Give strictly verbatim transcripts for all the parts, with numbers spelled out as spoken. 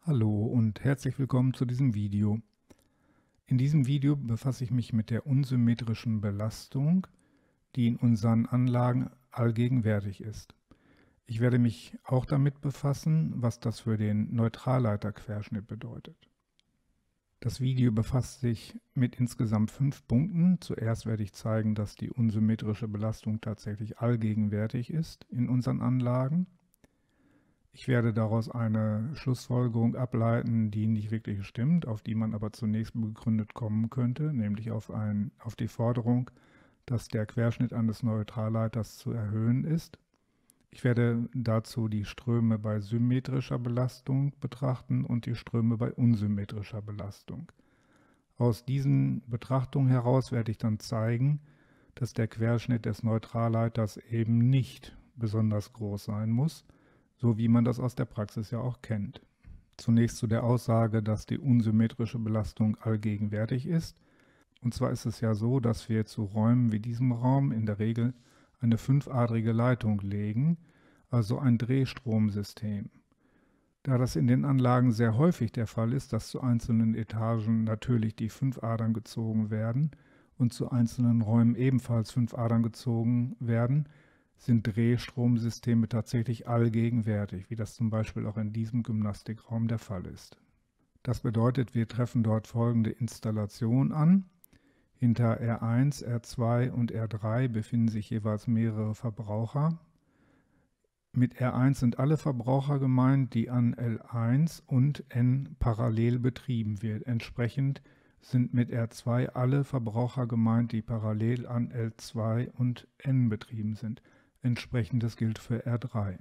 Hallo und herzlich willkommen zu diesem Video. In diesem Video befasse ich mich mit der unsymmetrischen Belastung, die in unseren Anlagen allgegenwärtig ist. Ich werde mich auch damit befassen, was das für den Neutralleiterquerschnitt bedeutet. Das Video befasst sich mit insgesamt fünf Punkten. Zuerst werde ich zeigen, dass die unsymmetrische Belastung tatsächlich allgegenwärtig ist in unseren Anlagen. Ich werde daraus eine Schlussfolgerung ableiten, die nicht wirklich stimmt, auf die man aber zunächst begründet kommen könnte, nämlich auf, ein, auf die Forderung, dass der Querschnitt eines Neutralleiters zu erhöhen ist. Ich werde dazu die Ströme bei symmetrischer Belastung betrachten und die Ströme bei unsymmetrischer Belastung. Aus diesen Betrachtungen heraus werde ich dann zeigen, dass der Querschnitt des Neutralleiters eben nicht besonders groß sein muss, so wie man das aus der Praxis ja auch kennt. Zunächst zu der Aussage, dass die unsymmetrische Belastung allgegenwärtig ist. Und zwar ist es ja so, dass wir zu Räumen wie diesem Raum in der Regel eine fünfadrige Leitung legen, also ein Drehstromsystem. Da das in den Anlagen sehr häufig der Fall ist, dass zu einzelnen Etagen natürlich die fünf Adern gezogen werden und zu einzelnen Räumen ebenfalls fünf Adern gezogen werden, sind Drehstromsysteme tatsächlich allgegenwärtig, wie das zum Beispiel auch in diesem Gymnastikraum der Fall ist. Das bedeutet, wir treffen dort folgende Installation an. Hinter R eins, R zwei und R drei befinden sich jeweils mehrere Verbraucher. Mit R eins sind alle Verbraucher gemeint, die an L eins und N parallel betrieben wird. Entsprechend sind mit R zwei alle Verbraucher gemeint, die parallel an L zwei und N betrieben sind. Entsprechendes gilt für R drei.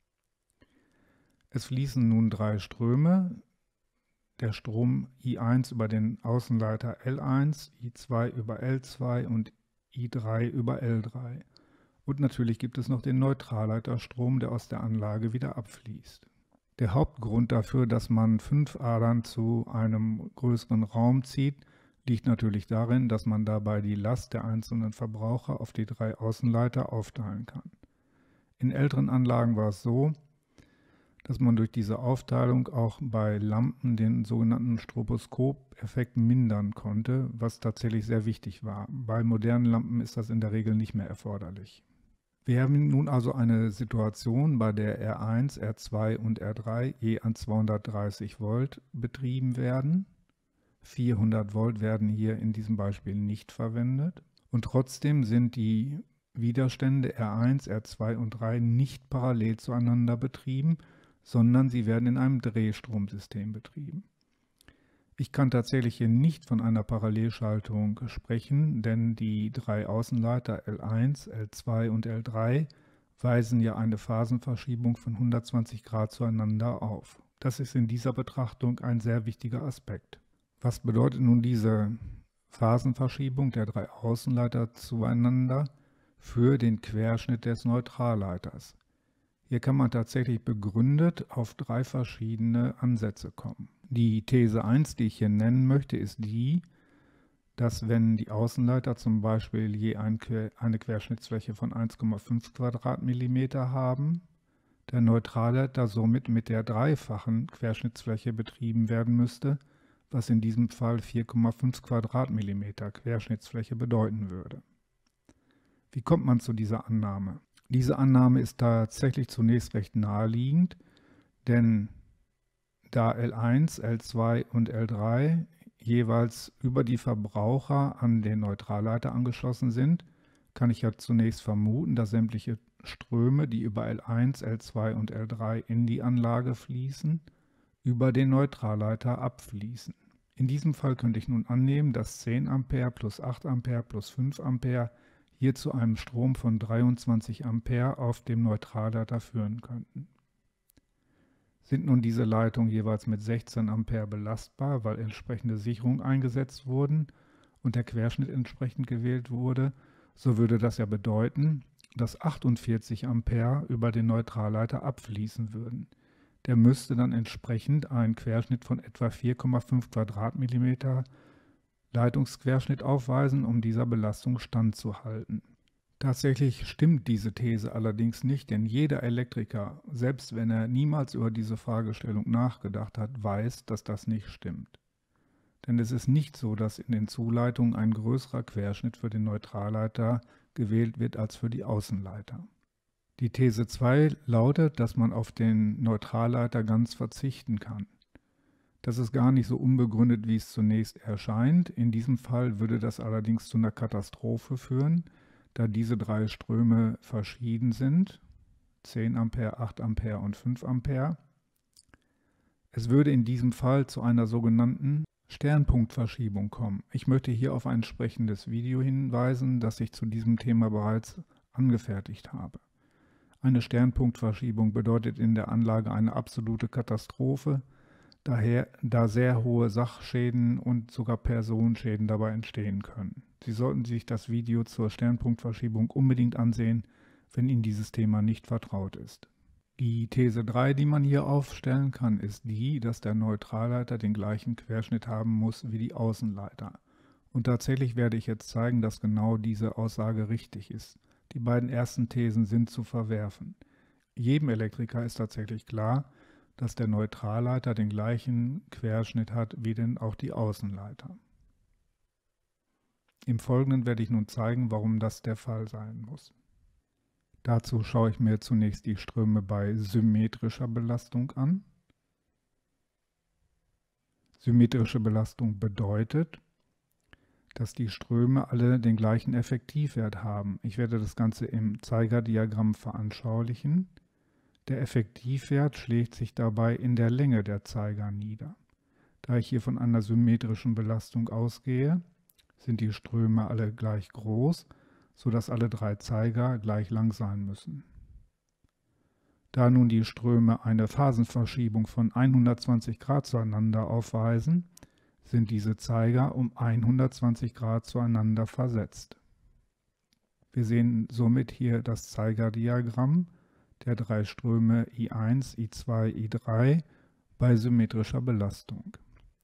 Es fließen nun drei Ströme. Der Strom I eins über den Außenleiter L eins, I zwei über L zwei und I drei über L drei. Und natürlich gibt es noch den Neutralleiterstrom, der aus der Anlage wieder abfließt. Der Hauptgrund dafür, dass man fünf Adern zu einem größeren Raum zieht, liegt natürlich darin, dass man dabei die Last der einzelnen Verbraucher auf die drei Außenleiter aufteilen kann. In älteren Anlagen war es so, dass man durch diese Aufteilung auch bei Lampen den sogenannten Stroboskop-Effekt mindern konnte, was tatsächlich sehr wichtig war. Bei modernen Lampen ist das in der Regel nicht mehr erforderlich. Wir haben nun also eine Situation, bei der R eins, R zwei und R drei je an zweihundertdreißig Volt betrieben werden. vierhundert Volt werden hier in diesem Beispiel nicht verwendet. Und trotzdem sind die Widerstände R eins, R zwei und R drei nicht parallel zueinander betrieben, sondern sie werden in einem Drehstromsystem betrieben. Ich kann tatsächlich hier nicht von einer Parallelschaltung sprechen, denn die drei Außenleiter L eins, L zwei und L drei weisen ja eine Phasenverschiebung von hundertzwanzig Grad zueinander auf. Das ist in dieser Betrachtung ein sehr wichtiger Aspekt. Was bedeutet nun diese Phasenverschiebung der drei Außenleiter zueinander für den Querschnitt des Neutralleiters? Hier kann man tatsächlich begründet auf drei verschiedene Ansätze kommen. Die These eins, die ich hier nennen möchte, ist die, dass wenn die Außenleiter zum Beispiel je ein, eine Querschnittsfläche von eins Komma fünf Quadratmillimeter haben, der Neutralleiter somit mit der dreifachen Querschnittsfläche betrieben werden müsste, was in diesem Fall vier Komma fünf Quadratmillimeter Querschnittsfläche bedeuten würde. Wie kommt man zu dieser Annahme? Diese Annahme ist tatsächlich zunächst recht naheliegend, denn da L eins, L zwei und L drei jeweils über die Verbraucher an den Neutralleiter angeschlossen sind, kann ich ja zunächst vermuten, dass sämtliche Ströme, die über L eins, L zwei und L drei in die Anlage fließen, über den Neutralleiter abfließen. In diesem Fall könnte ich nun annehmen, dass zehn Ampere plus acht Ampere plus fünf Ampere hier zu einem Strom von dreiundzwanzig Ampere auf dem Neutralleiter führen könnten. Sind nun diese Leitungen jeweils mit sechzehn Ampere belastbar, weil entsprechende Sicherungen eingesetzt wurden und der Querschnitt entsprechend gewählt wurde, so würde das ja bedeuten, dass achtundvierzig Ampere über den Neutralleiter abfließen würden. Der müsste dann entsprechend einen Querschnitt von etwa vier Komma fünf Quadratmillimeter Leitungsquerschnitt aufweisen, um dieser Belastung standzuhalten. Tatsächlich stimmt diese These allerdings nicht, denn jeder Elektriker, selbst wenn er niemals über diese Fragestellung nachgedacht hat, weiß, dass das nicht stimmt. Denn es ist nicht so, dass in den Zuleitungen ein größerer Querschnitt für den Neutralleiter gewählt wird als für die Außenleiter. Die These zwei lautet, dass man auf den Neutralleiter ganz verzichten kann. Das ist gar nicht so unbegründet, wie es zunächst erscheint. In diesem Fall würde das allerdings zu einer Katastrophe führen, da diese drei Ströme verschieden sind, zehn Ampere, acht Ampere und fünf Ampere. Es würde in diesem Fall zu einer sogenannten Sternpunktverschiebung kommen. Ich möchte hier auf ein entsprechendes Video hinweisen, das ich zu diesem Thema bereits angefertigt habe. Eine Sternpunktverschiebung bedeutet in der Anlage eine absolute Katastrophe, daher, da sehr hohe Sachschäden und sogar Personenschäden dabei entstehen können. Sie sollten sich das Video zur Sternpunktverschiebung unbedingt ansehen, wenn Ihnen dieses Thema nicht vertraut ist. Die These drei, die man hier aufstellen kann, ist die, dass der Neutralleiter den gleichen Querschnitt haben muss wie die Außenleiter. Und tatsächlich werde ich jetzt zeigen, dass genau diese Aussage richtig ist. Die beiden ersten Thesen sind zu verwerfen. Jedem Elektriker ist tatsächlich klar, dass der Neutralleiter den gleichen Querschnitt hat wie denn auch die Außenleiter. Im Folgenden werde ich nun zeigen, warum das der Fall sein muss. Dazu schaue ich mir zunächst die Ströme bei symmetrischer Belastung an. Symmetrische Belastung bedeutet, dass die Ströme alle den gleichen Effektivwert haben. Ich werde das Ganze im Zeigerdiagramm veranschaulichen. Der Effektivwert schlägt sich dabei in der Länge der Zeiger nieder. Da ich hier von einer symmetrischen Belastung ausgehe, sind die Ströme alle gleich groß, sodass alle drei Zeiger gleich lang sein müssen. Da nun die Ströme eine Phasenverschiebung von hundertzwanzig Grad zueinander aufweisen, sind diese Zeiger um hundertzwanzig Grad zueinander versetzt. Wir sehen somit hier das Zeigerdiagramm der drei Ströme I eins, I zwei, I drei bei symmetrischer Belastung.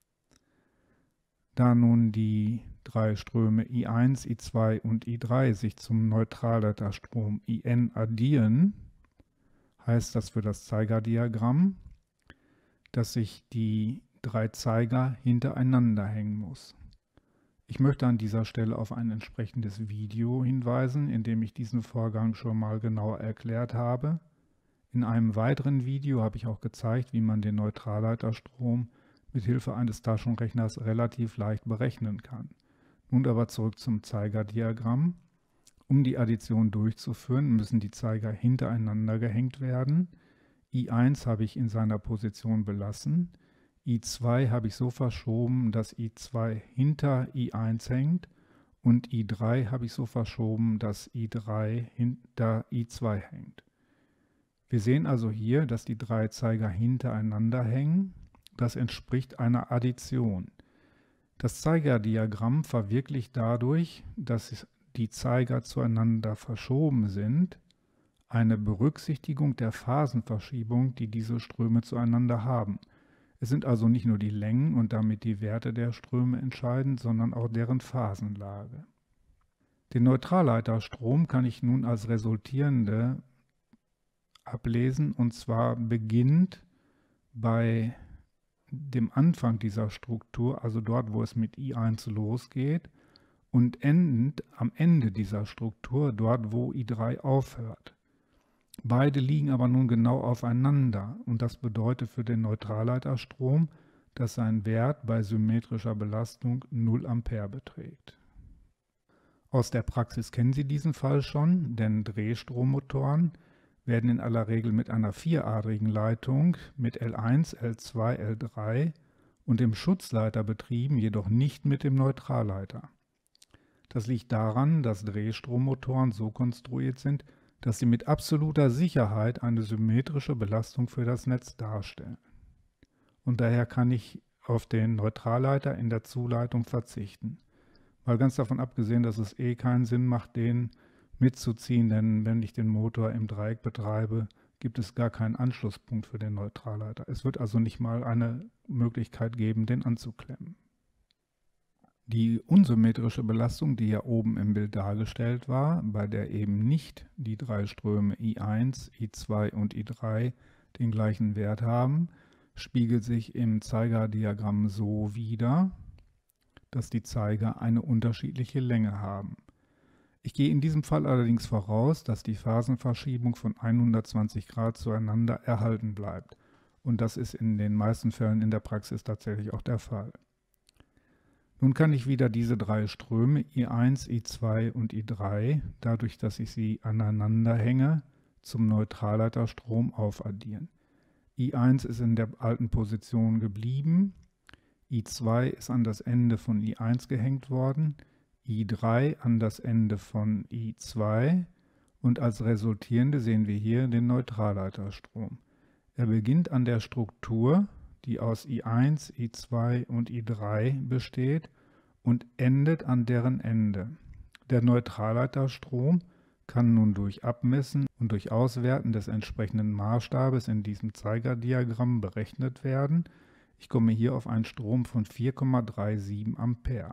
Da nun die drei Ströme I eins, I zwei und I drei sich zum Neutralleiterstrom I N addieren, heißt das für das Zeigerdiagramm, dass sich die drei Zeiger hintereinander hängen muss. Ich möchte an dieser Stelle auf ein entsprechendes Video hinweisen, in dem ich diesen Vorgang schon mal genauer erklärt habe. In einem weiteren Video habe ich auch gezeigt, wie man den Neutralleiterstrom mit Hilfe eines Taschenrechners relativ leicht berechnen kann. Nun aber zurück zum Zeigerdiagramm. Um die Addition durchzuführen, müssen die Zeiger hintereinander gehängt werden. I eins habe ich in seiner Position belassen. I zwei habe ich so verschoben, dass I zwei hinter I eins hängt und I drei habe ich so verschoben, dass I drei hinter I zwei hängt. Wir sehen also hier, dass die drei Zeiger hintereinander hängen. Das entspricht einer Addition. Das Zeigerdiagramm verwirklicht dadurch, dass die Zeiger zueinander verschoben sind, eine Berücksichtigung der Phasenverschiebung, die diese Ströme zueinander haben. Es sind also nicht nur die Längen und damit die Werte der Ströme entscheidend, sondern auch deren Phasenlage. Den Neutralleiterstrom kann ich nun als resultierende ablesen, und zwar beginnt bei dem Anfang dieser Struktur, also dort, wo es mit I eins losgeht, und endend am Ende dieser Struktur, dort, wo I drei aufhört. Beide liegen aber nun genau aufeinander und das bedeutet für den Neutralleiterstrom, dass sein Wert bei symmetrischer Belastung null Ampere beträgt. Aus der Praxis kennen Sie diesen Fall schon, denn Drehstrommotoren werden in aller Regel mit einer vieradrigen Leitung mit L eins, L zwei, L drei und dem Schutzleiter betrieben, jedoch nicht mit dem Neutralleiter. Das liegt daran, dass Drehstrommotoren so konstruiert sind, dass sie mit absoluter Sicherheit eine symmetrische Belastung für das Netz darstellen. Und daher kann ich auf den Neutralleiter in der Zuleitung verzichten. Mal ganz davon abgesehen, dass es eh keinen Sinn macht, den mitzuziehen, denn wenn ich den Motor im Dreieck betreibe, gibt es gar keinen Anschlusspunkt für den Neutralleiter. Es wird also nicht mal eine Möglichkeit geben, den anzuklemmen. Die unsymmetrische Belastung, die ja oben im Bild dargestellt war, bei der eben nicht die drei Ströme I eins, I zwei und I drei den gleichen Wert haben, spiegelt sich im Zeigerdiagramm so wider, dass die Zeiger eine unterschiedliche Länge haben. Ich gehe in diesem Fall allerdings voraus, dass die Phasenverschiebung von hundertzwanzig Grad zueinander erhalten bleibt. Und das ist in den meisten Fällen in der Praxis tatsächlich auch der Fall. Nun kann ich wieder diese drei Ströme I eins, I zwei und I drei, dadurch, dass ich sie aneinander hänge, zum Neutralleiterstrom aufaddieren. I eins ist in der alten Position geblieben, I zwei ist an das Ende von I eins gehängt worden, I drei an das Ende von I zwei und als resultierende sehen wir hier den Neutralleiterstrom. Er beginnt an der Struktur, die aus I eins, I zwei und I drei besteht und endet an deren Ende. Der Neutralleiterstrom kann nun durch Abmessen und durch Auswerten des entsprechenden Maßstabes in diesem Zeigerdiagramm berechnet werden. Ich komme hier auf einen Strom von vier Komma siebenunddreißig Ampere.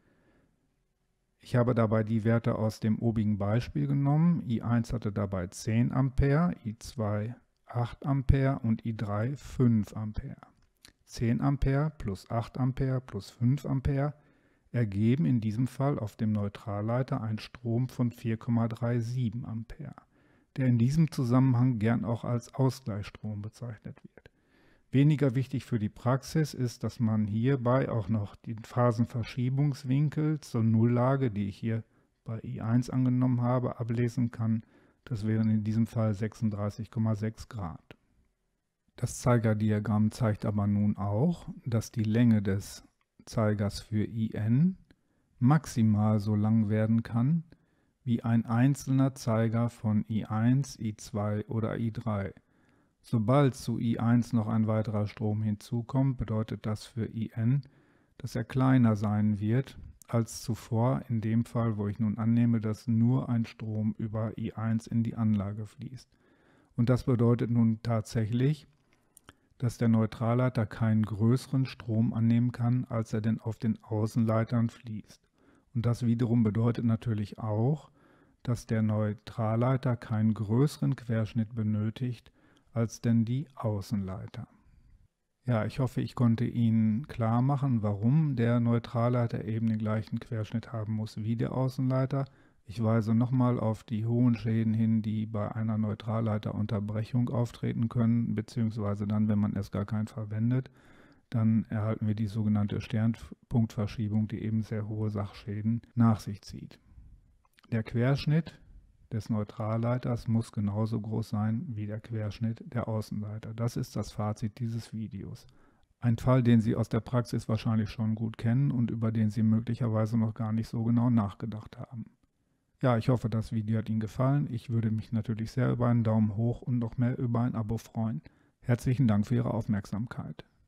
Ich habe dabei die Werte aus dem obigen Beispiel genommen. I eins hatte dabei zehn Ampere, I zwei acht Ampere und I drei fünf Ampere. zehn Ampere plus acht Ampere plus fünf Ampere ergeben in diesem Fall auf dem Neutralleiter einen Strom von vier Komma siebenunddreißig Ampere, der in diesem Zusammenhang gern auch als Ausgleichsstrom bezeichnet wird. Weniger wichtig für die Praxis ist, dass man hierbei auch noch den Phasenverschiebungswinkel zur Nulllage, die ich hier bei I eins angenommen habe, ablesen kann. Das wären in diesem Fall sechsunddreißig Komma sechs Grad. Das Zeigerdiagramm zeigt aber nun auch, dass die Länge des Zeigers für I n maximal so lang werden kann, wie ein einzelner Zeiger von I eins, I zwei oder I drei. Sobald zu I eins noch ein weiterer Strom hinzukommt, bedeutet das für I n, dass er kleiner sein wird als zuvor, in dem Fall, wo ich nun annehme, dass nur ein Strom über I eins in die Anlage fließt. Und das bedeutet nun tatsächlich, dass der Neutralleiter keinen größeren Strom annehmen kann, als er denn auf den Außenleitern fließt. Und das wiederum bedeutet natürlich auch, dass der Neutralleiter keinen größeren Querschnitt benötigt, als denn die Außenleiter. Ja, ich hoffe, ich konnte Ihnen klar machen, warum der Neutralleiter eben den gleichen Querschnitt haben muss wie der Außenleiter. Ich weise nochmal auf die hohen Schäden hin, die bei einer Neutralleiterunterbrechung auftreten können, beziehungsweise dann, wenn man erst gar keinen verwendet, dann erhalten wir die sogenannte Sternpunktverschiebung, die eben sehr hohe Sachschäden nach sich zieht. Der Querschnitt des Neutralleiters muss genauso groß sein wie der Querschnitt der Außenleiter. Das ist das Fazit dieses Videos. Ein Fall, den Sie aus der Praxis wahrscheinlich schon gut kennen und über den Sie möglicherweise noch gar nicht so genau nachgedacht haben. Ja, ich hoffe, das Video hat Ihnen gefallen. Ich würde mich natürlich sehr über einen Daumen hoch und noch mehr über ein Abo freuen. Herzlichen Dank für Ihre Aufmerksamkeit.